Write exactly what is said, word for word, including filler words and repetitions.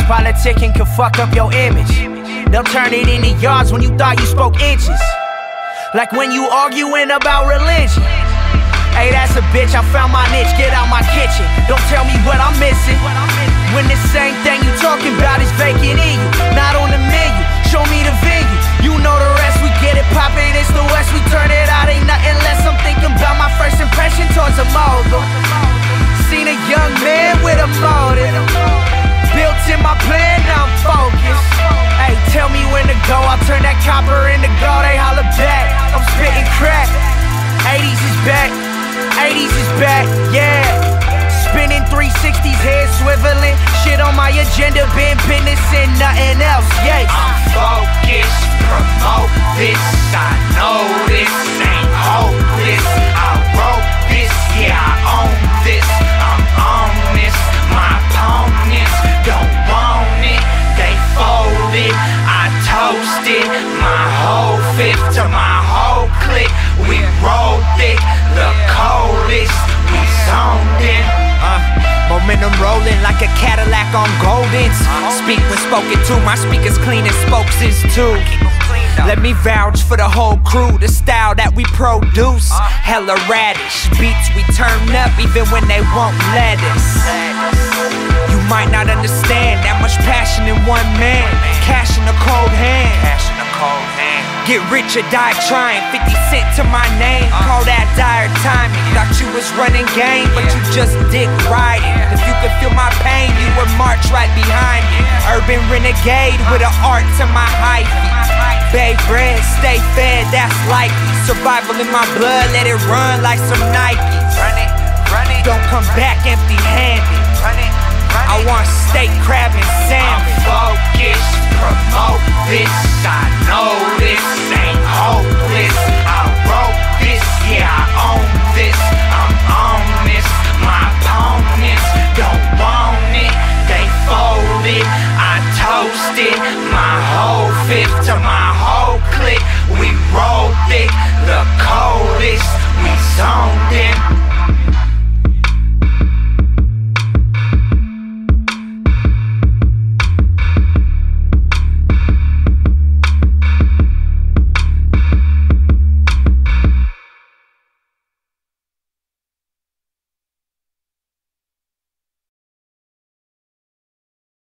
Politicking can fuck up your image. They'll turn it into yards when you thought you spoke inches. Like when you arguing about religion. Hey, that's a bitch, I found my niche, get out my kitchen. Don't tell me what I'm missing, when the same thing you talking about is vacant in you. Not on the menu, show me the venue. You know the rest, we get it poppin', it's the West. We turn it out, ain't nothing less. I'm thinking about my first impression towards a mogul. Seen a young man with a motive, built in my plan, now I'm focused. Hey, tell me when to go, I'll turn that copper into gold. They holler back, I'm spitting crack. eighties is back, eighties is back, yeah. Spinning three sixties, head swiveling. Shit on my agenda, been business and nothing else, yeah. I'm focused, promote this. I know this ain't hopeless. I wrote this, yeah, I own this. I'm honest, my opponents don't want it. They folded, I toasted my whole fifth to my whole clique. We rolled thick, the coldest, we zoned in. Uh, momentum rolling like a Cadillac on Goldens. Speak when spoken to, my speakers clean as spokes is too. Let me vouch for the whole crew, the style that we produce. Hella radish, beats we turn up even when they won't let us. You might not understand that much passion in one man. Cash in a cold hand. Cash in a cold hand. Get rich or die trying, fifty cent to my name. Call that dire timing. Thought you was running game, but you just dick riding. If you could feel my pain, you would march right behind me. Urban renegade with an art to my hyphy. Bay bread, stay fed, that's likely. Survival in my blood, let it run like some Nikes. Run it, run it. Don't come back empty handed. Run it, run it. I want steak, crab, and salmon. I'm focused, promote this. I know this